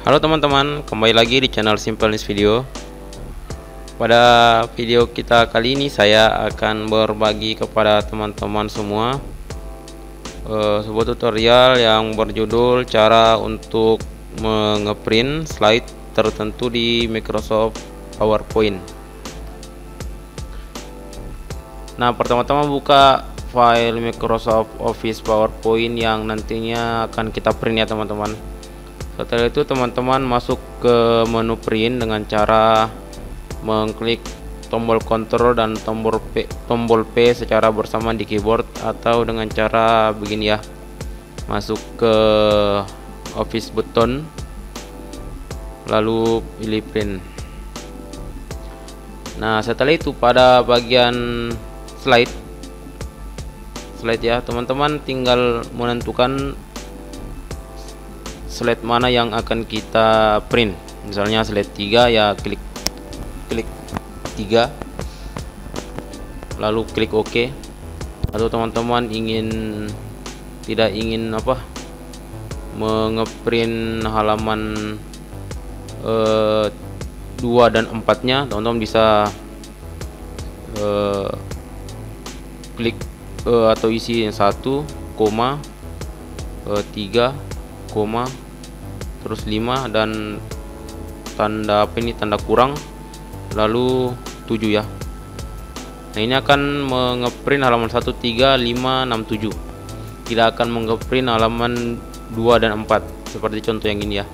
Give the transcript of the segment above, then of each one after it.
Halo teman-teman, kembali lagi di channel Simple News Video. Pada video kita kali ini saya akan berbagi kepada teman-teman semua sebuah tutorial yang berjudul cara untuk mengeprint slide tertentu di Microsoft PowerPoint. Nah, pertama-tama buka file Microsoft Office PowerPoint yang nantinya akan kita print ya teman-teman. Setelah itu teman-teman masuk ke menu print dengan cara mengklik tombol Ctrl dan tombol P secara bersamaan di keyboard, atau dengan cara begini ya, masuk ke Office button lalu pilih print. Nah, setelah itu pada bagian slide ya teman-teman tinggal menentukan slide mana yang akan kita print. Misalnya slide 3 ya, klik 3 lalu klik OK. Atau teman-teman tidak ingin mengeprint halaman 2 dan 4-nya, teman-teman bisa klik atau isi 1, 3, terus 5 dan tanda tanda kurang, lalu 7 ya. Nah, ini akan mengeprint halaman 1, 3, 5, 6, 7. Tidak akan mengeprint halaman 2 dan 4 seperti contoh yang ini ya.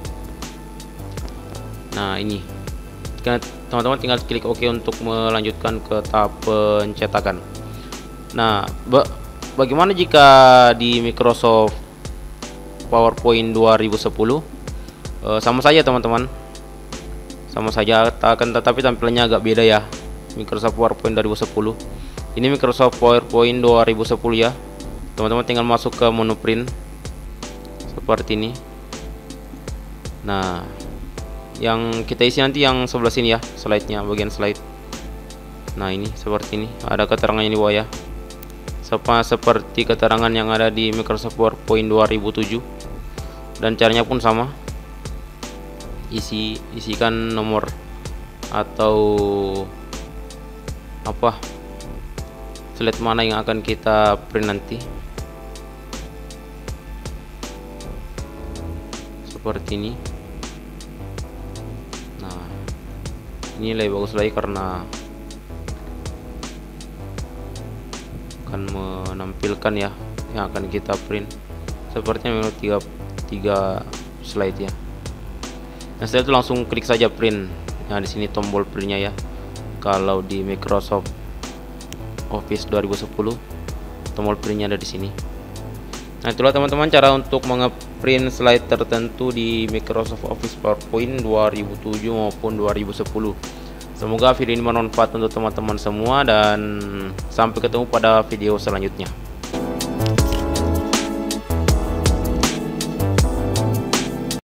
Nah, ini teman-teman tinggal klik OK untuk melanjutkan ke tahap pencetakan. Nah, bagaimana jika di Microsoft PowerPoint 2010? Sama saja teman-teman, sama saja, tetapi tampilannya agak beda ya. Microsoft PowerPoint 2010, ini Microsoft PowerPoint 2010 ya. Teman-teman tinggal masuk ke menu print seperti ini. Nah, yang kita isi nanti yang sebelah sini ya, slide-nya, bagian slide. Nah, ini seperti ini, ada keterangannya di bawah ya, seperti keterangan yang ada di Microsoft PowerPoint 2007. Dan caranya pun sama, isikan nomor atau slide mana yang akan kita print nanti, seperti ini. Nah, ini lebih bagus lagi karena akan menampilkan ya yang akan kita print. Sepertinya memang tiga slide ya. Nah, setelah itu langsung klik saja print. Nah, di sini tombol printnya ya. Kalau di Microsoft Office 2010 tombol printnya ada di sini. Nah, itulah teman-teman cara untuk mengeprint slide tertentu di Microsoft Office PowerPoint 2007 maupun 2010. Semoga video ini bermanfaat untuk teman-teman semua, dan sampai ketemu pada video selanjutnya.